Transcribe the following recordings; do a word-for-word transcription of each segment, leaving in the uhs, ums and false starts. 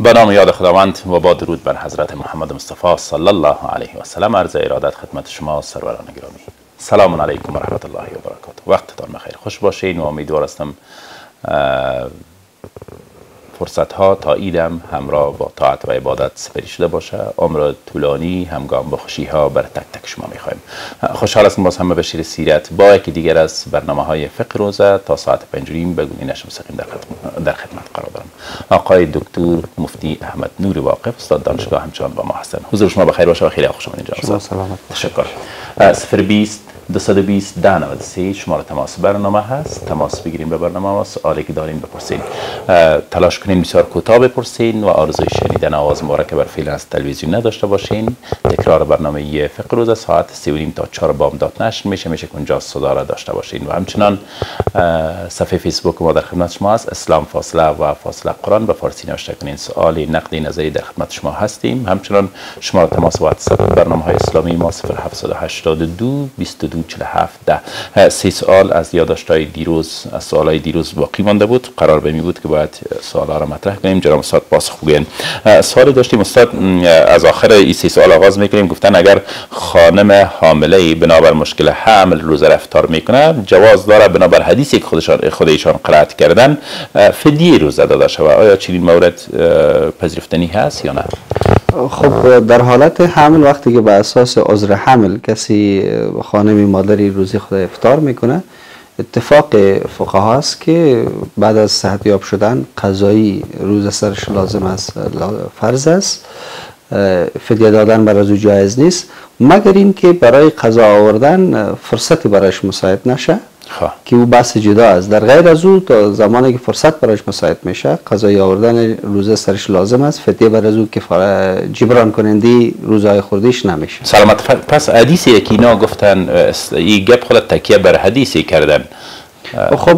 به نام یاد خداوند و با درود بر حضرت محمد مصطفی صلی الله علیه و سلم. عرض ارادت خدمت شما سروران گرامی. سلام علیکم و رحمت الله و برکاته. وقتتان بخیر، خوش باشین و امیدوار هستم فرصت ها تا ایدم همراه با طاعت و عبادت سپری شده باشه. عمر طولانی همگام با خوشی ها بر تک تک شما میخوایم. خوشحال هستم باز هم به بشیر سیرت با یکی دیگر از برنامه های فقه روزه تا ساعت پنجریم بگونی نشم سقیم در خدمت, در خدمت قرار دارم. آقای دکتر مفتی احمد نوری واقف، استاد دانشگاه همچنان با ما هستن. حضور شما بخیر باشه و خیلی خوش آمدید جناب. سلامت. تشکر. صفر بیست دویست و بیست ده نود و سه شماره تماس برنامه هست. تماس بگیریم به برنامه و سوالی که دارین بپرسین. تلاش کنین بسیار کوتاه بپرسین و آرزوی شنیدن آواز مبارک بر فعل از تلویزیون نداشته باشین. تکرار برنامه فقه روزه ساعت سه و نیم تا چهار بامداد نشر میشه میشه که اونجا صدا را داشته باشین. و همچنان صفحه فیسبوک ما در خدمت شما است. اسلام فاصله و فاصله قرآن به فارسی نوشته کنین. سوالی نقدی نظری در خدمت شما هستیم. همچنان شماره تماس واتساپ برنامه های اسلامی ما صفر هفتصد و هشتاد و دو بیست و دو چهل و هفت ده. سه سوال از یادداشت‌های دیروز، از سوالای دیروز باقی مانده بود. قرار به می بود که باید سوالا را مطرح کنیم. جناب استاد پاسخ بگوین. سوالی داشتیم استاد، از آخر این سه سوال آغاز میکنیم. گفتن اگر خانم حامله بنابر مشکل حمل روزه را افطار میکنه، جواز داره بنابر حدیثی که خودشان خودشان قرائت کردن فدیه روزه داده شود. آیا چنین مورد پذیرفتنی هست یا نه؟ خب در حالت حمل، وقتی که به اساس عذر حمل کسی خانمی مادری روزی خود افطار میکنه، اتفاق فقها است که بعد از صحتیاب شدن قضایی روزه سرش لازم است، فرض است. فدیه دادن برای او جایز نیست مگر اینکه برای قضا آوردن فرصتی برایش مساعد نشه خواه. که او بحث جدا است. در غیر از او تا زمانی که فرصت برایش مساعد میشه قضای آوردن روزه سرش لازم است. فدیه برای او که جبران کننده روزهای خوردیش نمیشه. سلامت. پس حدیثی که اینا گفتن این گپ خود تکیه بر حدیثی کردن. خب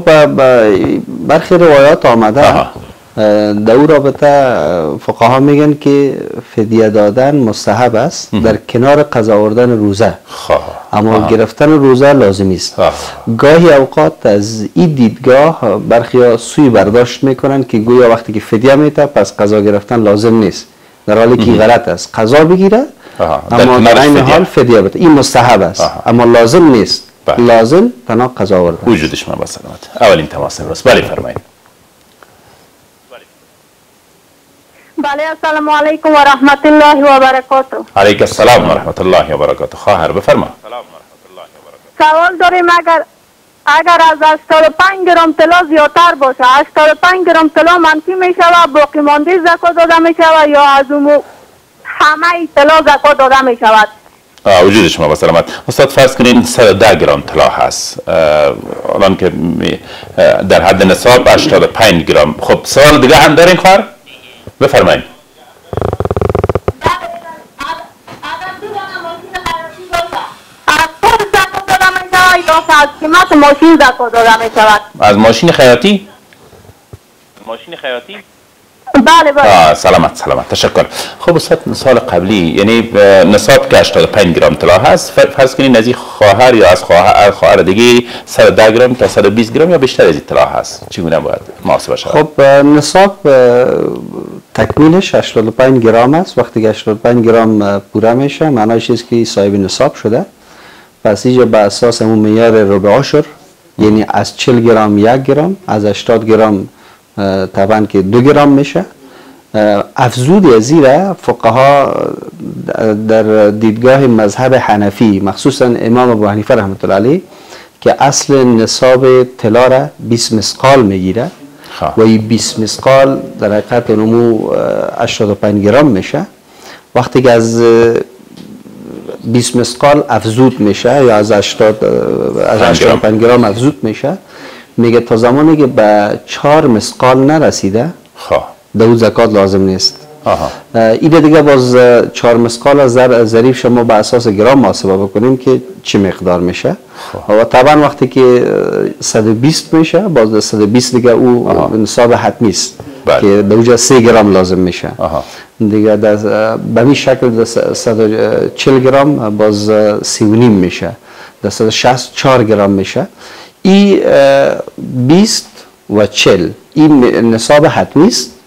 برخی روایات آمده آها. در او رابطه فقها میگن که فدیه دادن مستحب است در کنار قضا آوردن روزه، اما آه. گرفتن روزه لازمی است. گاهی اوقات از این دیدگاه برخی سوی برداشت میکنن که گویا وقتی که فدیه میده پس قضا گرفتن لازم نیست، در حالی که غلط است. قضا بگیره اما در این حال فدیه بده. این مستحب است آه. اما لازم نیست. بله. لازم تنها قضا آوردن. وجودش ما با سلامت. اولین تماس امروز. بله فرمایید. بله السلام علیکم و رحمت الله و برکاته. علیک السلام و رحمت الله و برکاته. خواهر بفرما. سوال داریم، اگر اگر از هشتاد و پنج گرم طلا زیادتر باشه، هشتاد و پنج گرم طلا منفی میشه و باقی مانده زکات داده میشه یا از اون همه طلا زکات داده میشود؟ وجود شما با سلامت. استاد فرض کنین صد و ده گرم طلا هست الان که در حد نصاب هشتاد و پنج گرم. خب سوال دیگه هم دارین خواهر؟ بفرمایید. از قیمت ماشین زکات داده می شود. از ماشین خیاطی؟ ماشین خیاطی؟ بله بله. سلامت سلامت. تشکر. خب استاد سال قبلی یعنی نصاب که هشتاد و پنج گرم طلا هست، فرض کنین از این خواهر یا از خواهر خواهر دیگه صد و ده گرم تا صد و بیست گرم یا بیشتر از این طلا هست، چگونه باید محاسبه شود؟ خب نصاب تکمیلش هشتاد و پنج گرم است. وقتی که هشتاد و پنج گرم پوره میشه معناش است که صاحب نصاب شده. پس اینجا به اساس اون معیار ربع عشر، یعنی از چهل گرم یک گرم، از هشتاد گرم طبعا که دو گرم میشه. افزودی از این فقها در دیدگاه مذهب حنفی، مخصوصا امام ابو حنیفه رحمت الله علیه، که اصل نصاب طلا را بیست مثقال میگیره و این بیست مثقال در حقیقت نمو هشتاد و پنج گرم میشه. وقتی که از بیست مثقال افزود میشه یا از هشتاد از هشتاد و پنج گرم افزود میشه، میگه تا زمانی که به چهار مثقال نرسیده دو زکات لازم نیست. این دیگه باز چهار مسقال از ظریف شما به اساس گرام محاسبه بکنیم که چه مقدار میشه. و طبعا وقتی که صد و بیست میشه باز صد و بیست دیگه او نصاب حتمی است که در اونجا سه گرم لازم میشه. دیگه به این شکل صد و چهل گرم باز سی و نیم میشه، در صد و شصت چهار گرم میشه. این بیست و چهل این نصاب حتمی است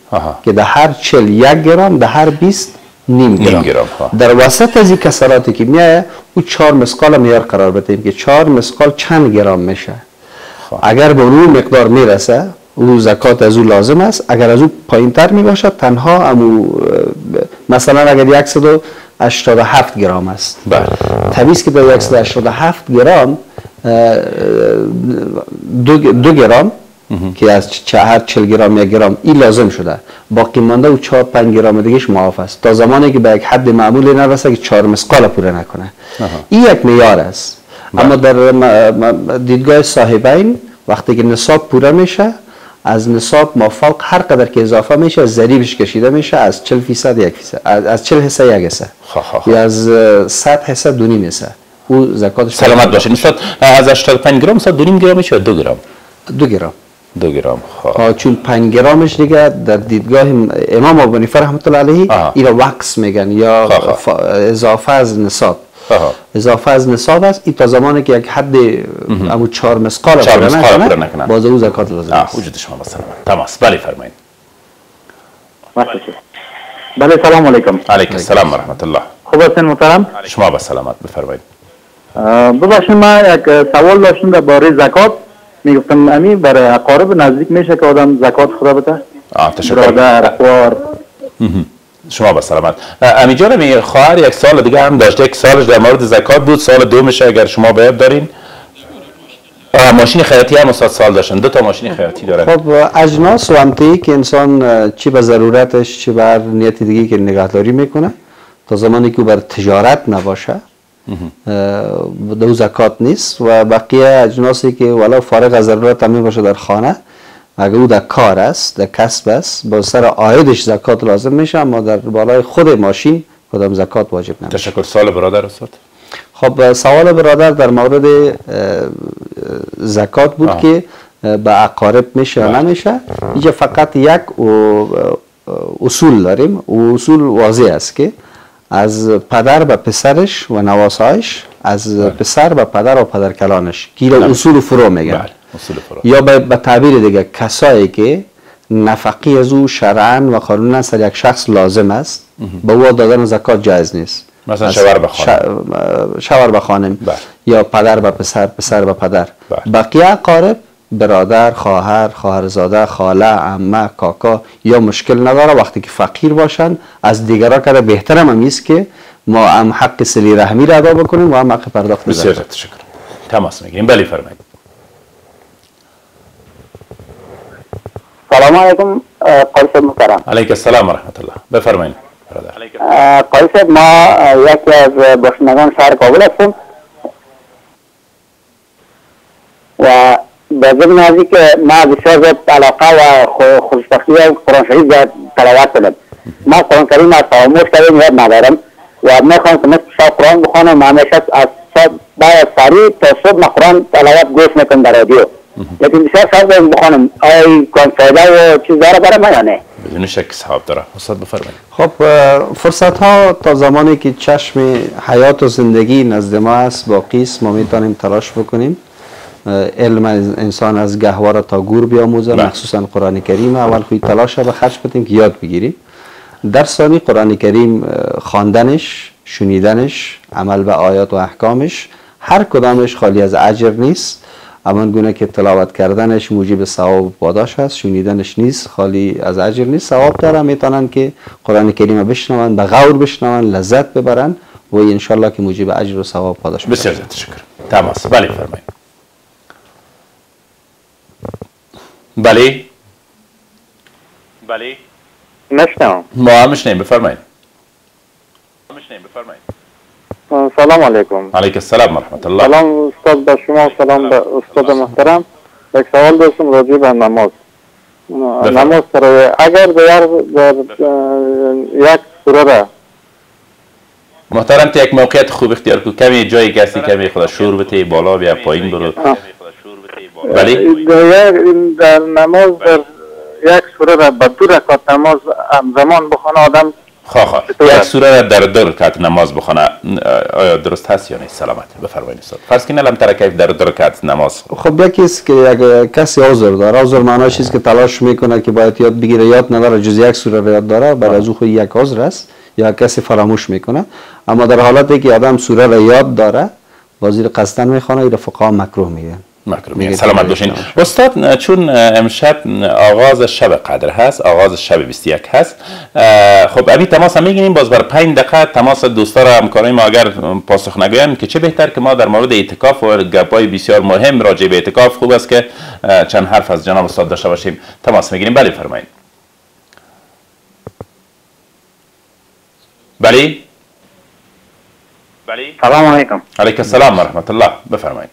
که در هر چهل یک گرم در هر بیست نیم گرم, گرم در وسط از این کسراتی که میایه او چهار مسقال میار قرار بدیم که چهار مسقال چند گرم میشه. اگر به اون مقدار میرسه او زکات از او لازم است. اگر از او پایین تر می باشد تنها امو مثلا اگر صد و هشتاد و هفت گرم است طبیعی است که در صد و هشتاد و هفت گرم دو, دو گرم که از هر چهل گرم یک گرم این لازم شده، باقی مانده و چهار پنج گرم دیگهش معاف است تا زمانی که به یک حد معمولی نرسه که چهار مسقال پوره نکنه. این یک معیار است. اما در دیدگاه صاحبین وقتی که نصاب پوره میشه از نصاب مافوق هر قدر که اضافه میشه از ضریبش کشیده میشه از چهل فیصد یک فیصد، از چهل حصه یک حصه یا از صد حصه دو نیم حصه او زکاتش سلامت باشه. نسبت از هشتاد و پنج گرم صد دو نیم گرم میشه دو گرم دو گرم دو گرم ها چون پنج گرمش دیگه در دیدگاه امام ابو حنیفه رحمت الله علیه این وقص میگن یا اضافه از نصاب. اضافه از نصاب است. این تا زمانی که یک حد امو چهار مسقال پوره نکنه باز او زکات لازم است. وجود شما با سلامت. تماس. بله فرمایید. بله سلام علیکم. علیکم السلام و رحمت الله. خوب هستین محترم؟ شما با سلامت بفرمایید. ببخشید ما یک سوال داشتم درباره زکات. میگفتم امی برای اقارب نزدیک میشه که آدم زکات خدا بده؟ آه تشکر. برادر، خوار. شما با سلامت. امی جان خواهر یک سال دیگه هم داشته، یک سالش در مورد زکات بود، سال دومش اگر شما باید دارین. ماشین خیاطی هم استاد سال داشتن، دو تا ماشین خیاطی دارن. خب اجناس و امتیی که انسان چی به ضرورتش چی بر نیت دیگه که نگهداری میکنه تا زمانی که بر تجارت نباشه دو زکات نیست. و بقیه اجناسی که ولو فارغ از ضرورت هم باشه در خانه اگر او در کار است در کسب است با سر عایدش زکات لازم میشه، اما در بالای خود ماشین کدام زکات واجب نمیشه. تشکر. سوال برادر استاد. خب سوال برادر در مورد زکات بود آه. که به اقارب میشه یا نمیشه. اینجا فقط یک اصول داریم و اصول واضح است که از پدر به پسرش و نواسایش، از بله. پسر به پدر و پدرکلانش که اصول فرو میگن. بله. یا به تعبیر دیگه کسایی که نفقی از او شرعاً و قانونا سر یک شخص لازم است به او دادن زکات جایز نیست. مثلا شوهر به خانم، شوهر به خانم یا پدر به پسر، پسر به پدر. بله. بقیه اقارب برادر، خواهر، خواهرزاده، خاله، عمه، کاکا یا مشکل نداره وقتی که فقیر باشن از دیگرها کرده بهتر هم است که ما هم حق صله رحمی را ادا بکنیم و هم حق پرداخت زکات. بسیار تشکر. تماس میگیریم. بله فرمایید. سلام علیکم قاری محترم. علیکم السلام و رحمت الله. بفرمایید برادر. قاری صاحب ما یکی از باشندگان شهر کابل هستم و به ضمن از که ما بسیار زیاد علاقه و خوشبختی و قرآن شریف را تلاوت کنم. ما قرآن کریم از فراموش کردیم یاد ندارم و میخوام که مثل شب قرآن بخوانم و همیشه از بعد از ساری تا صبح من قرآن تلاوت گوش میکنم در رادیو. لیکن بسیار شب بخوانم آیا کن فایده و چیز داره برای من یا نه؟ بدون شک ثواب داره. استاد بفرمایید. خب فرصت ها تا زمانی که چشم حیات و زندگی نزد ما است باقی است ما میتونیم تلاش بکنیم علم انسان از گهواره تا گور بیاموزه، مخصوصا قرآن کریم. اول خوی تلاش به خرج بدیم که یاد بگیریم. در ثانی قرآن کریم خواندنش، شنیدنش، عمل به آیات و احکامش هر کدامش خالی از اجر نیست. امان گونه که تلاوت کردنش موجب ثواب و پاداش است، شنیدنش نیست خالی از اجر نیست، ثواب داره. میتونن که قرآن کریم بشنون، به غور بشنون، لذت ببرن و ان شاء الله که موجب اجر و ثواب و پاداش بسیار تشکر. تماس. بله فرمایید. بله بله نشنم. ما هم میشنیم. بفرمایید. میشنیم. بفرمایید. سلام علیکم. علیکم السلام و رحمت الله. سلام استاد به شما، سلام به استاد محترم. یک سوال داشتم راجع به نماز. نماز تراویح اگر در یک سوره را محترم تو یک موقعیت خوب اختیار کو، کمی جایی گستی، کمی خدا شور بده، بالا بیا پایین برو. ولی در نماز در یک سوره را به دو رکعت نماز همزمان بخونه آدم خواه خواه یک سوره را در دو رکعت نماز بخونه آیا درست هست یا نیست؟ سلامت بفرمایید استاد. فرض کنید لم تر کیف در دو رکعت نماز. خب یکی است که یک کسی عذر داره، عذر معناش چیزی که تلاش میکنه که باید یاد بگیره یاد نداره، جز یک سوره را یاد داره، بعد از او خود یک عذر است یا کسی فراموش میکنه. اما در حالتی که آدم سوره را یاد داره وزیر قصدن میخونه، این فقها مکروه میگن. مکروه میگن. سلامت باشین استاد. چون امشب آغاز شب قدر هست، آغاز شب بیست و یک هست، خب ابی تماس هم میگیریم باز بر پنج دقیقه تماس دوستا را همکارای ما اگر پاسخ نگوین که چه بهتر که ما در مورد اعتکاف و گپای بسیار مهم راجع به اعتکاف خوب است که چند حرف از جناب استاد داشته باشیم. تماس میگیریم. بله فرمایید. بله بله. سلام علیکم. علیکم السلام و رحمت الله. بفرمایید.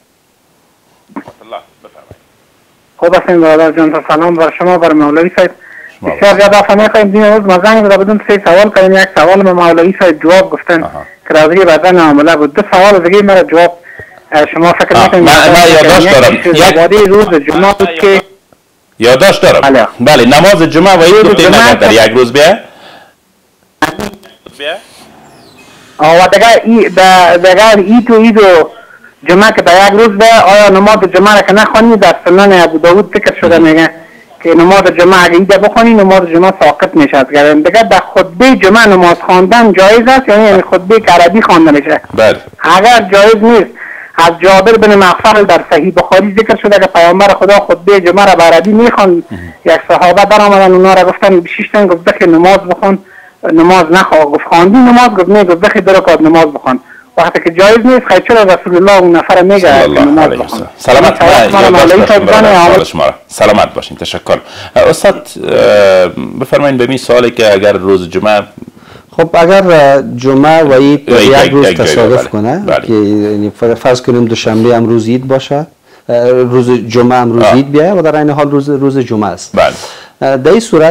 خوب هستین برادر جان؟ سلام بر شما، بر مولوی صاحب. بسیار زیاد افهمی خواهیم دین روز ما زنگ بوده بدون سه سوال کنیم. یک سوال به مولوی صاحب جواب گفتن که راضی بدن عامله بود. دو سوال دیگه مرا جواب شما فکر میکنید؟ من یادداشت دارم. یک روز جمعه بود که یادداشت دارم. بله نماز جمعه و عید گفتیم نگه در یک روز بیا. و دیگر عید و عید و جمعه که در یک روز به آیا نماز جمعه را که نخوانی در سنن ابو داود ذکر شده میگه که نماز جمعه اگه ایده بخوانی نماز جمعه ساقط میشه. دیگه در خطبه جمعه نماز خواندن جایز است یعنی خطبه که عربی خوانده میشه؟ بله. اگر جایز نیست، از جابر بن مغفر در صحیح بخاری ذکر شده که پیامبر خدا خطبه جمعه را به عربی میخوان. یک صحابه در آمدن اونا را گفتن بشیشتن، گفت بخی نماز بخون، نماز نخواه. گفت خواندی نماز؟ گفت نه. گفت بخی درکات نماز بخون. وقتی که جایز نیست خیلی چرا رسول الله اون نفر میگه نماز بخون. سلامت باشین. سلامت باشین. تشکر. استاد بفرمایید به می سوالی که اگر روز جمعه، خب اگر جمعه و عید یک روز تصادف کنه که فرض کنیم دوشنبه هم روز عید باشه، روز جمعه هم روز عید بیایه و در این حال روز روز جمعه است. بله. در این صورت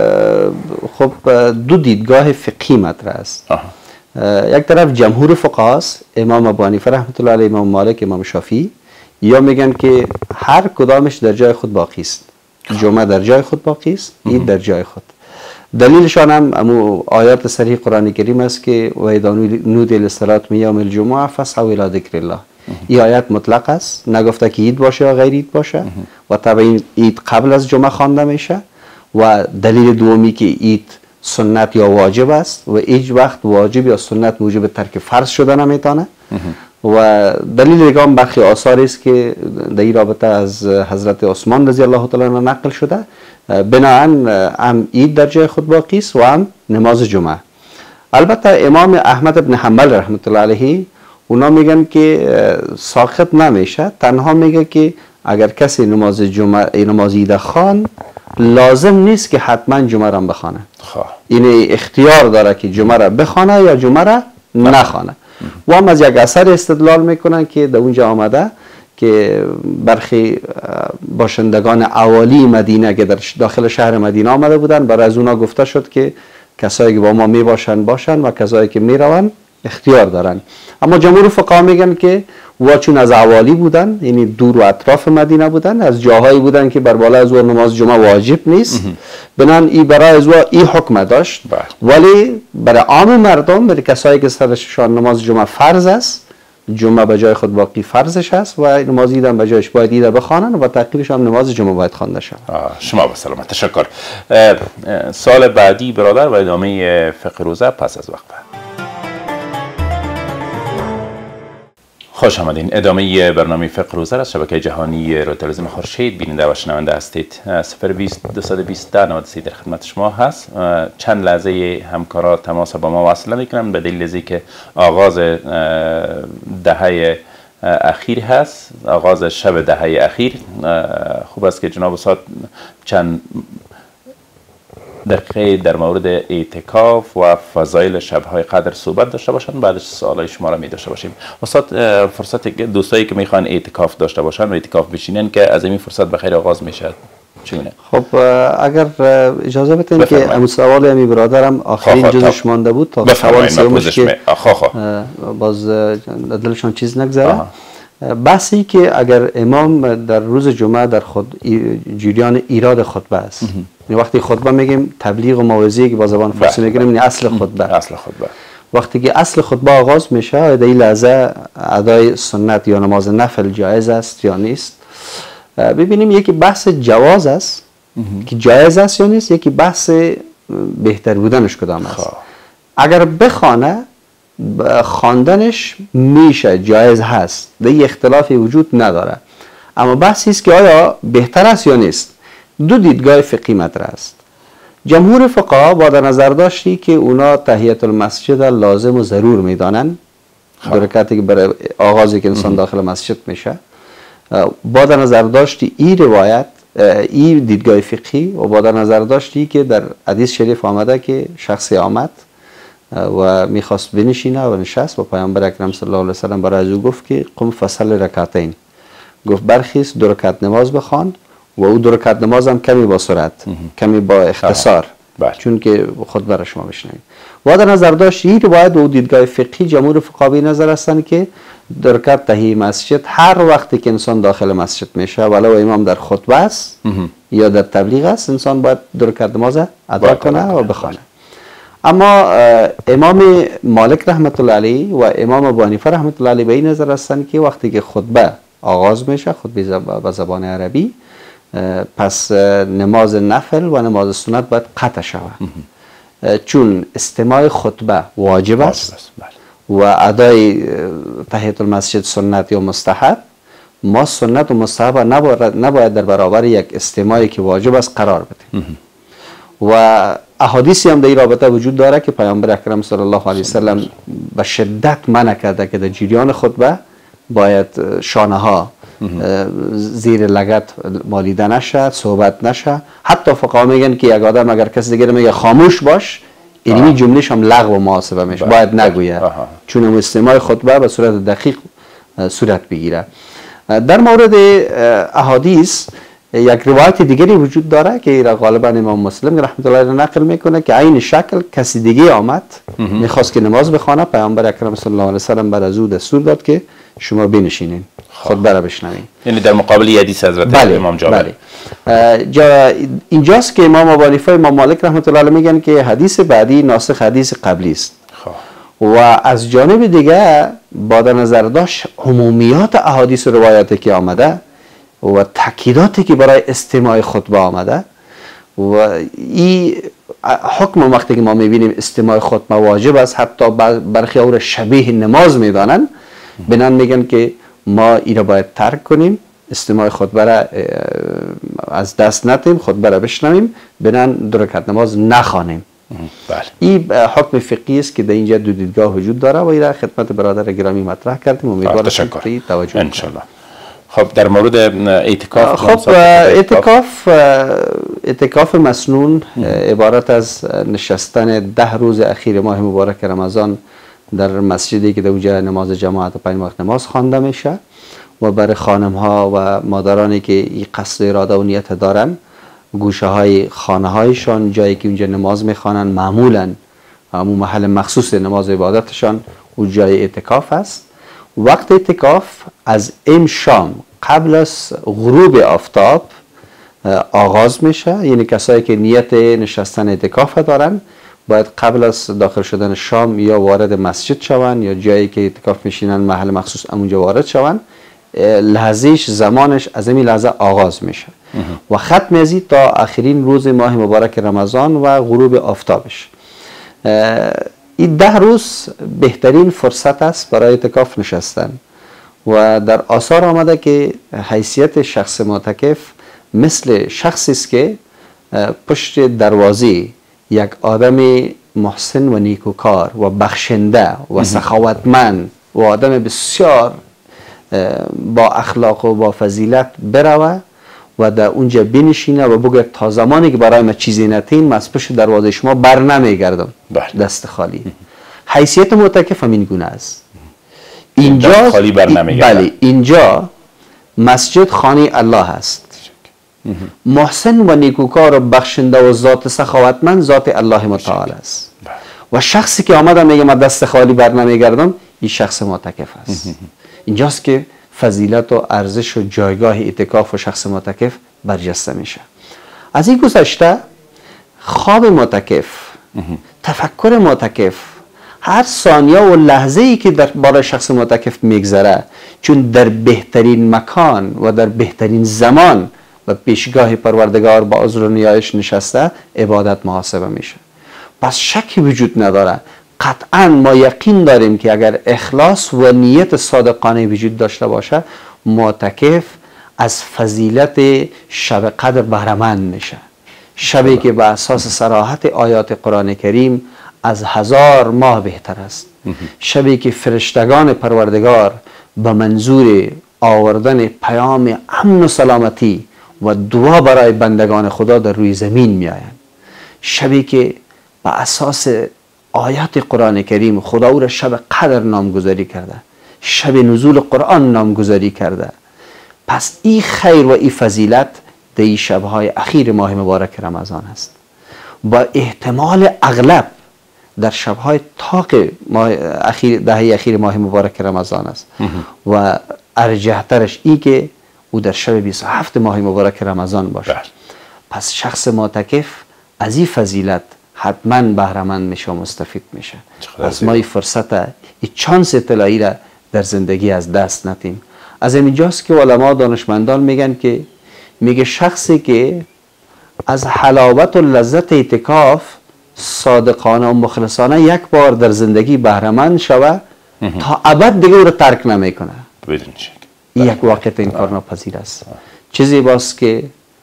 خب دو دیدگاه فقهی مطرح است. یک طرف جمهور فقها است، امام ابو حنیفه رحمت الله علیه، امام مالک، امام شافعی، یا میگن که هر کدامش در جای خود باقی است. جمعه در جای خود باقی است، عید در جای خود. دلیلشان هم امو آیات صریح قرآن کریم است که و اذا نودی للصلاة من یوم الجمعه فاسعوا الی ذکر الله. این آیات مطلق است، نگفته که عید باشه یا غیر عید باشه و طبعا عید قبل از جمعه خوانده میشه. و دلیل دومی که عید سنت یا واجب است و هیچ وقت واجب یا سنت موجب ترک فرض شده نمیتونه. و دلیل دیگه هم برخی آثار است که در این رابطه از حضرت عثمان رضی الله تعالی عنه نقل شده. بناهن هم عید در جای خود باقی است و هم نماز جمعه. البته امام احمد ابن حنبل رحمت الله علیه اونا میگن که ساقط نمیشه، تنها میگه که اگر کسی نماز جمعه نماز عید خوان لازم نیست که حتما جمعه را بخوانه. این اختیار داره که جمعه را بخوانه یا جمعه را نخوانه. و هم از یک اثر استدلال میکنن که در اونجا آمده که برخی باشندگان اوالی مدینه که در داخل شهر مدینه آمده بودن، برای از اونا گفته شد که کسایی که با ما می باشن باشن و کسایی که می رون اختیار دارن. اما جمهور فقها میگن که و چون از اوالی بودن، یعنی دور و اطراف مدینه بودن، از جاهایی بودن که بر بالای از نماز جمعه واجب نیست، بنان ای برای از این حکم داشت. ولی برای عام مردم، برای کسایی که سرشان نماز جمعه فرض است، جمعه به جای خود باقی فرضش است و نماز عید هم به جایش باید عید بخوانن و تعقیبش هم نماز جمعه باید خوانده شود. شما به سلامت. تشکر. سال بعدی برادر و ادامه فقه روزه پس از وقفه. خوش آمدین. ادامه برنامه فقه روزه از شبکه جهانی رادیو تلویزیون خورشید بیننده و شنونده هستید. صفر بیست دویست و بیست ده نود و سه در خدمت شما هست. چند لحظه همکارا تماس با ما وصل میکنن به دلیل ازی که آغاز دهه اخیر هست، آغاز شب دهه اخیر. خوب است که جناب استاد چند دقیقه در مورد اعتکاف و فضایل شب‌های قدر صحبت داشته باشند، بعدش سوالای شما را می داشته باشیم. استاد فرصت دوستایی که میخوان اعتکاف داشته باشن و اعتکاف بشینن که از این فرصت بخیر آغاز میشه چگونه؟ خب اگر اجازه بدین که امروز سوال امی برادرم آخرین جزش مانده بود تا سوال سومش که باز دلشان چیز نگذره. بحثی که اگر امام در روز جمعه در خود جریان ایراد خطبه است، یعنی وقتی خطبه میگیم تبلیغ و موعظه که با زبان فارسی میگیم، یعنی اصل خطبه. اصل خطبه وقتی که اصل خطبه آغاز میشه، در این لحظه ادای سنت یا نماز نفل جایز است یا نیست. ببینیم یکی بحث جواز است که جایز است یا نیست، یکی بحث بهتر بودنش کدام است. خواه. اگر بخوانه خواندنش میشه، جایز هست، دیگه اختلافی وجود نداره، اما بحثی است که آیا بهتر است یا نیست. دو دیدگاه فقهی مطرح است. جمهور فقها با در نظر داشتی که اونا تحیت المسجد لازم و ضرور میدانن، دو رکعتی که برای آغازی که انسان داخل مسجد میشه، با در نظر داشتی این روایت، این دیدگاه فقهی، و با در نظر داشتی که در حدیث شریف آمده که شخصی آمد و میخواست بنشینه و نشست و پیامبر اکرم صلی الله علیه و سلم برای از او گفت که قم فصل رکعتین، گفت برخیز دو رکعت نماز بخوان، و او دو رکعت نماز هم کمی با سرعت، کمی با اختصار، چون که خود برای شما بشنوید. و در نظر داشت این روایت و دیدگاه فقهی جمهور فقها به نظر هستند که دو رکعت تحیه مسجد هر وقتی که انسان داخل مسجد میشه، ولو امام در خطبه است یا در تبلیغ است، انسان باید دو رکعت نماز ادا کنه و بخونه. اما امام مالک رحمت الله علیه و امام ابو حنیفه رحمت الله علیه به این نظر هستند که وقتی که خطبه آغاز میشه، خطبه به زبان عربی، پس نماز نفل و نماز سنت باید قطع شود، چون استماع خطبه واجب است و ادای تحیت المسجد سنت یا مستحب. ما سنت و مستحب نباید در برابر یک استماعی که واجب است قرار بدیم. و احادیثی هم در این رابطه وجود داره که پیامبر اکرم صلی الله علیه وسلم به شدت منع کرده که در جریان خطبه باید شانه ها زیر لگد مالیده نشه، صحبت نشه. حتی فقها میگن که یک آدم اگر کسی دیگه میگه خاموش باش، اینی جملهش هم لغو و محاسبه میشه، باید نگوید، چون استماع خطبه به صورت دقیق صورت بگیره. در مورد احادیث یک روایت دیگری وجود داره که غالبا امام مسلم رحمت الله علیه نقل میکنه که عین شکل کسی دیگه آمد میخواست که نماز بخونه، پیامبر اکرم صلی الله علیه و سلم بر از او دستور داد که شما بنشینین خطبه را بشنوین. یعنی در مقابل حدیث حضرت بله، امام جابر. بله. جا اینجاست که امام ابو حنیفه امام مالک رحمت الله علیه میگن که حدیث بعدی ناسخ حدیث قبلی است. و از جانب دیگه با در نظر داشت عمومیات احادیث و روایاتی که آمده و تاکیداتی که برای استماع خطبه آمده، و این حکم وقتی که ما میبینیم استماع خطبه واجب است، حتی برخی او را شبیه نماز میدانن، بنان میگن که ما این را باید ترک کنیم، استماع خطبه را از دست ندیم، خطبه را بشنویم، بنان دو رکعت نماز نخوانیم. بله. این حکم فقهی است که در اینجا دو دیدگاه وجود داره و این را خدمت برادر گرامی مطرح کردیم. امیدوارم که توجه ان شاء الله. خب در مورد اعتکاف، خب اعتکاف اعتکاف مسنون عبارت از نشستن ده روز اخیر ماه مبارک رمضان در مسجدی که در اونجا نماز جماعت و پنج وقت نماز خوانده میشه، و برای خانم ها و مادرانی که این قصد اراده و نیت دارن، گوشه های خانه هایشان، جایی که اونجا نماز میخوانن، معمولا همون محل مخصوص نماز عبادتشان و جای اعتکاف است. وقت اعتکاف از ام شام قبل از غروب آفتاب آغاز میشه، یعنی کسایی که نیت نشستن اعتکاف دارن باید قبل از داخل شدن شام یا وارد مسجد شوند یا جایی که اعتکاف میشینن محل مخصوص اونجا وارد شوند. لحظهش زمانش از این لحظه آغاز میشه و ختم ازی تا آخرین روز ماه مبارک رمضان و غروب آفتابش. این ده روز بهترین فرصت است برای اعتکاف نشستن، و در آثار آمده که حیثیت شخص معتکف مثل شخصی است که پشت دروازه یک آدم محسن و نیکوکار و بخشنده و سخاوتمند و آدم بسیار با اخلاق و با فضیلت بروه و در اونجا بنشینه و بگه تا زمانی که برای ما چیزی نتین، من از پشت دروازه شما بر نمیگردم دست خالی. حیثیت معتکف همین گونه است. اینجا خالی بر نمیگردم. بله، اینجا مسجد خانه الله است. محسن و نیکوکار و بخشنده و ذات سخاوتمند ذات الله متعال است. و شخصی که آمده میگه من دست خالی بر نمیگردم، این شخص معتکف است. اینجاست که فضیلت و ارزش و جایگاه اعتکاف و شخص معتکف برجسته میشه. از این گذشته خواب معتکف، تفکر معتکف، هر ثانیه و لحظه ای که در بالای شخص معتکف میگذره، چون در بهترین مکان و در بهترین زمان و پیشگاه پروردگار با عذر و نیایش نشسته، عبادت محاسبه میشه. پس شکی وجود نداره، قطعا ما یقین داریم که اگر اخلاص و نیت صادقانه وجود داشته باشه، معتکف از فضیلت شب قدر بهره‌مند میشه. شبی که به اساس صراحت آیات قرآن کریم از هزار ماه بهتر است. شبی که فرشتگان پروردگار به منظور آوردن پیام امن و سلامتی و دعا برای بندگان خدا در روی زمین می آیند. شبی که به اساس آیات قرآن کریم خدا او را شب قدر نامگذاری کرده، شب نزول قرآن نامگذاری کرده. پس این خیر و این فضیلت در این شبهای اخیر ماه مبارک رمضان است. با احتمال اغلب در شبهای طاق ماه اخیر دهه اخیر ماه مبارک رمضان است و ارجحترش ای که او در شب بیست و هفت ماه مبارک رمضان باشه. پس شخص معتکف از این فضیلت حتما بهره‌مند میشه و مستفید میشه. پس ما این فرصت، این چانس طلایی را در زندگی از دست ندیم. از اینجاست که علما دانشمندان میگن که میگه شخصی که از حلاوت و لذت اعتکاف صادقانه و مخلصانه یک بار در زندگی بهره‌مند شوه، تا ابد دیگه او را ترک نمیکنه. بدون شک این یک واقعیت انکار ناپذیر است. چیزی باست که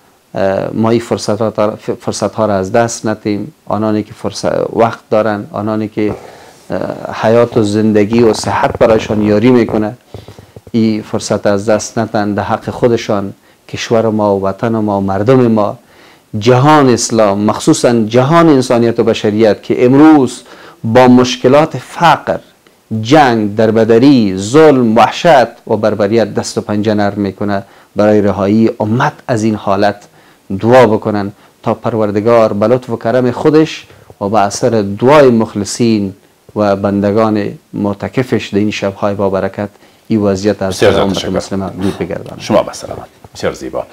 ما این فرصت ها, فرصت ها را از دست ندیم. آنانی که فرصت وقت دارن، آنانی که حیات و زندگی و صحت برایشان یاری میکنه، این فرصت از دست ندن. در حق خودشان، کشور ما و وطن ما و مردم ما، جهان اسلام، مخصوصا جهان انسانیت و بشریت که امروز با مشکلات فقر، جنگ، دربدری، ظلم، وحشت و بربریت دست و پنجه نرم میکنه، برای رهایی امت از این حالت دعا بکنن تا پروردگار به لطف و کرم خودش و به اثر دعای مخلصین و بندگان معتکفش در این شبهای با برکت این وضعیت از امت مسلمه دور بگردانه. شما به سلامت. بسیار زیبا.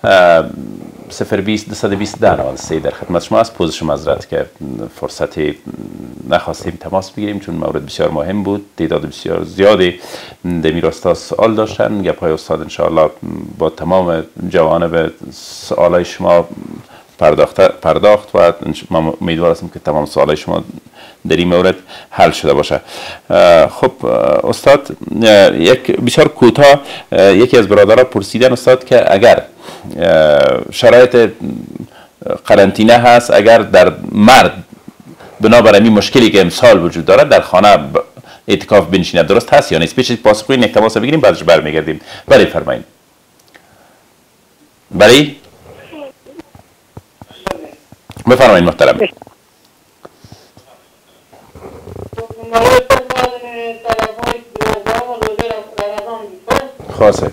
صفر بیست دویست و بیست ده نود و سه در خدمت شما است. پوزش معذرت که فرصتی نخواستیم تماس بگیریم چون مورد بسیار مهم بود. تعداد بسیار زیادی در این راستا سوال داشتن. گپ‌های استاد انشاءالله با تمام جوانب سوالای شما پرداخت پرداخت و ما امیدوار هستیم که تمام سوالای شما در این مورد حل شده باشه. خب استاد، یک بسیار کوتاه یکی از برادران پرسیدن استاد که اگر شرایط قرنطینه هست، اگر در مرد بنابر این مشکلی که امسال وجود دارد در خانه اعتکاف بنشیند، درست هست یا نیست؟ پیش پاسخ کنین، یک تماس بگیریم بعدش برمیگردیم. بله فرمایید. بله بفرمایید محترم. خاصه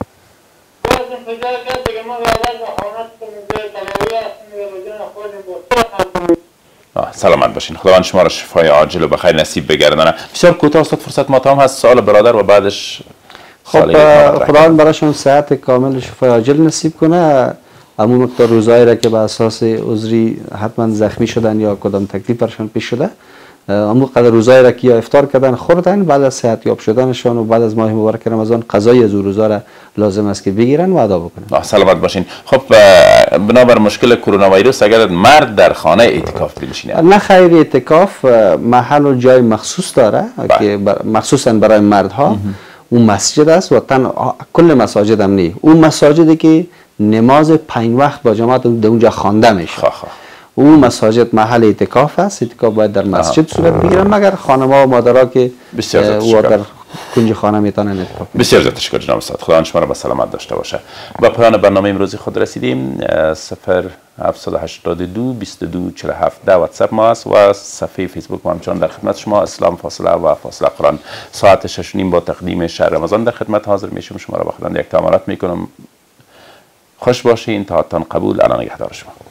سلامت باشین. خداوند شما را شفای عاجل و بخیر نصیب بگردانه. بسیار کوتاه استاد، فرصت ما تمام هست. سوال برادر و بعدش خب خداوند برایشون صحت کامل شفای عاجل نصیب کنه. همون مقدار روزایی را که به اساس عذری حتما زخمی شدن یا کدام تکلیف برشان پیش شده، همون قدر روزایی را که یا افطار کردن خوردن، بعد از صحت یاب شدنشان و بعد از ماه مبارک رمضان قضای از روزا را لازم است که بگیرن و ادا بکنن. سلامت باشین. خب بنابر مشکل کرونا ویروس اگر مرد در خانه اعتکاف بنشینه؟ نه خیر، اعتکاف محل و جای مخصوص داره که مخصوصا برای مردها. اون مسجد است و تن کل مساجد هم نی. اون مساجدی که نماز پنج وقت با جماعت در اونجا خوانده میشه. اون مساجد محل اعتکاف است. اعتکاف باید در مسجد صورت بگیرن، مگر خانم‌ها و مادرها که او در کنج خانه میتونن اعتکاف. بسیار زیاد تشکر جناب استاد. خدا شما را به سلامت داشته باشه. با پایان برنامه امروزی خود رسیدیم. صفر هفت هشت دو بیست و دو چهل و هفت ده واتساپ ما است و صفحه فیسبوک ما همچنان در خدمت شما. اسلام فاصله و فاصله قرآن ساعت شش و نیم با تقدیم شهر رمضان در خدمت حاضر میشم. شما را به خداوند یک تامارات میکنم. خوش باشین. تا تان قبول. الان نگهدار شما.